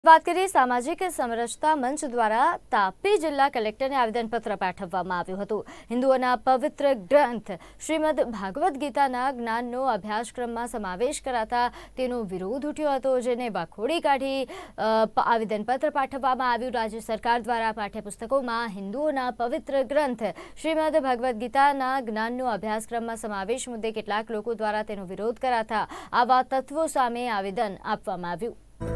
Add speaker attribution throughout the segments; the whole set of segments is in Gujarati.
Speaker 1: વાત કરીએ સામાજિક સમરસતા મંચ દ્વારા તાપી જિલ્લા કલેક્ટરને આવેદનપત્ર પાઠવવામાં આવ્યું હતું। હિન્દુઓના પવિત્ર ગ્રંથ શ્રીમદ ભાગવત ગીતાના જ્ઞાનનો અભ્યાસક્રમમાં સમાવેશ કરાતા તેનો વિરોધ ઉઠ્યો હતો, જેને વખોડી કાઢી આવેદનપત્ર પાઠવવામાં આવ્યું। રાજ્ય સરકાર દ્વારા પાઠ્યપુસ્તકોમાં હિન્દુઓના પવિત્ર ગ્રંથ શ્રીમદ ભાગવત ગીતાના જ્ઞાનનો અભ્યાસક્રમમાં સમાવેશ મુદ્દે કેટલાક લોકો દ્વારા તેનો વિરોધ કરાતા આવા તત્વો સામે આવેદન આપવામાં આવ્યું।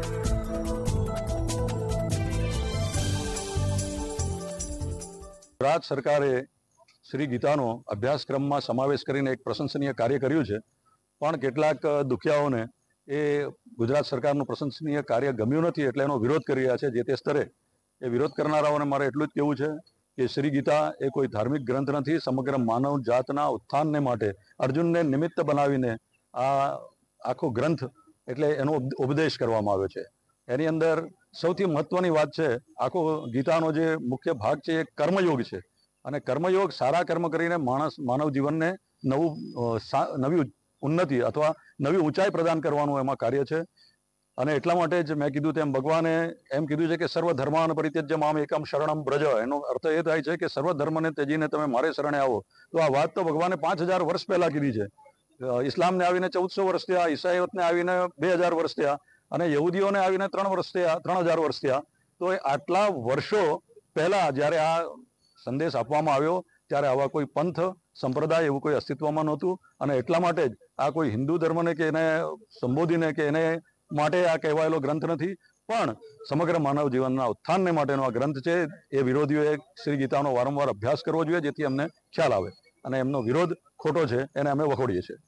Speaker 2: ગુજરાત સરકારે શ્રી ગીતાનો અભ્યાસક્રમમાં સમાવેશ કરીને એક પ્રશંસનીય કાર્ય કર્યું છે, પણ કેટલાક દુખિયાઓને એ ગુજરાત સરકારનું પ્રશંસનીય કાર્ય ગમ્યું નથી, એટલે એનો વિરોધ કરી રહ્યા છે। જે તે સ્તરે એ વિરોધ કરનારાઓને મારે એટલું જ કહેવું છે કે શ્રી ગીતા એ કોઈ ધાર્મિક ગ્રંથ નથી। સમગ્ર માનવ જાતના ઉત્થાનને માટે અર્જુનને નિમિત્ત બનાવીને આ આખો ગ્રંથ એટલે એનો ઉપદેશ કરવામાં આવ્યો છે। એની અંદર સૌથી મહત્વની વાત છે, આખો ગીતાનો જે મુખ્ય ભાગ છે એ કર્મયોગ છે, અને કર્મયોગ સારા કર્મ કરીને માનવ જીવનને નવી ઉન્નતિ અથવા નવી ઊંચાઈ પ્રદાન કરવાનું એમાં કાર્ય છે। અને એટલા માટે જ મેં કીધું તેમ ભગવાને એમ કીધું છે કે સર્વ ધર્માન પરિત્યજ્ય મામ એકમ શરણમ વ્રજ। એનો અર્થ એ થાય છે કે સર્વ ધર્મને ત્યજીને તમે મારે શરણે આવો। તો આ વાત તો ભગવાને 5000 વર્ષ પહેલા કીધી છે। ઇસ્લામને આવીને 1400 વર્ષ થયા, ઈસાઈઓને આવીને 2000 વર્ષ થયા, અને યહૂદીઓને આવીને 3 વર્ષ થયા, 3000 વર્ષ થયા। તો આટલા વર્ષો પહેલા જ્યારે આ સંદેશ આપવામાં આવ્યો ત્યારે આવા કોઈ પંથ સંપ્રદાય એવું કોઈ અસ્તિત્વમાં નહોતું, અને એટલા માટે જ આ કોઈ હિન્દુ ધર્મને કે એને સંબોધીને કે એને માટે આ કહેવાયેલો ગ્રંથ નથી, પણ સમગ્ર માનવ જીવનના ઉત્થાનને માટેનો આ ગ્રંથ છે। એ વિરોધીઓએ શ્રી ગીતાનો વારંવાર અભ્યાસ કરવો જોઈએ, જેથી અમને ખ્યાલ આવે, અને એમનો વિરોધ ખોટો છે એને અમે વખોડીએ છીએ।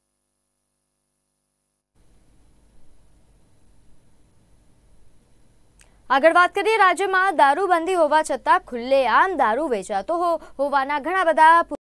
Speaker 1: આગળ વાત કરીએ, રાજ્યમાં દારૂબંધી હોવા છતાં ખુલ્લેઆમ દારૂ વેચાતો હોવાના ઘણા બધા